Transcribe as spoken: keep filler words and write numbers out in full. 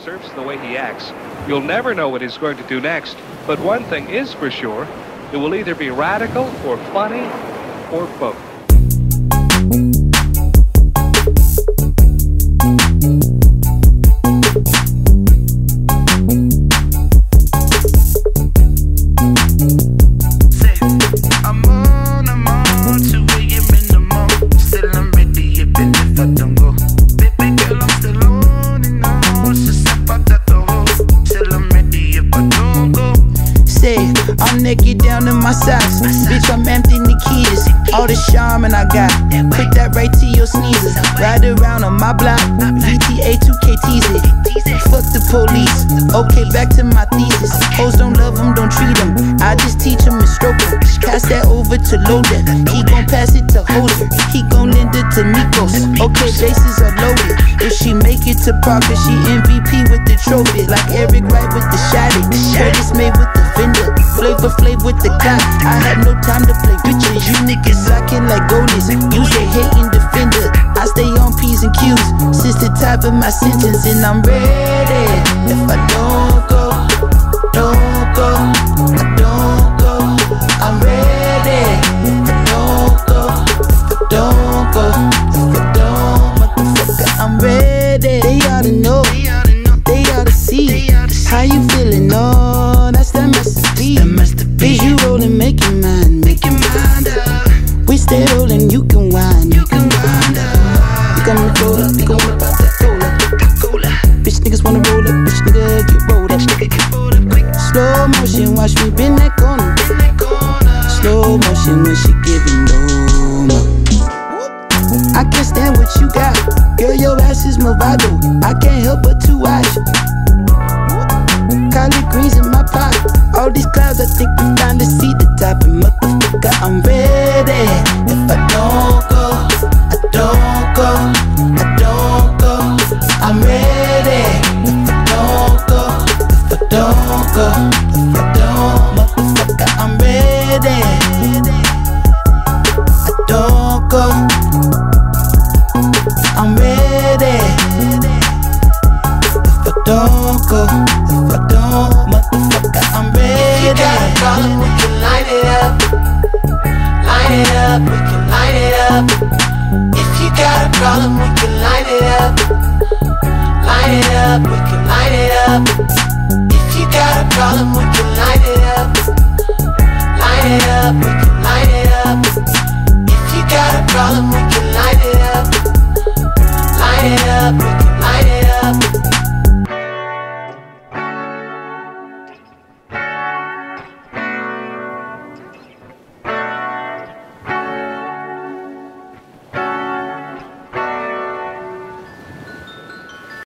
surfs and the way he acts, you'll never know what he's going to do next. But one thing is for sure, it will either be radical or funny or both. Naked down in my socks, bitch, I'm empty Nikitas. All the charm and I got, put that right to your sneezers. Ride around on my block, V T A two K tease it. Fuck the police, okay, back to my thesis. Hoes don't love them, don't treat them, I just teach them and stroke them. Pass that over to Loader, he gon' pass it to Holder, he gon' lend it to Nikos. Okay, bases are loaded, if she make it to Parker, she M V P with the trophy. Like Eric Wright with the shotty, Curtis made with the fender. Flavor Flav with the clock, I had no time to play bitches. You niggas locking like goalies, use a hating defender. I stay on P's and Q's, since the top of my sentence. And I'm ready, if I don't go, don't go, I don't go. I'm ready, if I don't go, if I don't go, if I don't, motherfucker, I'm ready. They oughta know, they oughta see, how you feeling, oh, that's that Master B. Is you rollin', make your mind, make your mind up. We stay rollin', you can wind, you can wind up. You got me roll up, you gon' whip out that cola. Bitch niggas wanna roll up, bitch nigga get rolled up. Slow motion, watch me bend that corner. Slow motion when she giving no. I can't stand what you got, girl, your ass is Movado. I can't help but to watch. Collard greens in my pot. All these clouds, I think we finally see the top. And motherfucker, I'm ready. If I don't go, I don't go, I don't go. I'm ready. If I don't go, if I don't go, if I don't, motherfucker, I'm ready. I don't go, I'm ready. If I don't go, if I don't, motherfucker, I'm ready. If you got a problem, we can light it up. Light it up, we can light it up. If you got a problem, we can light it up. Light it up,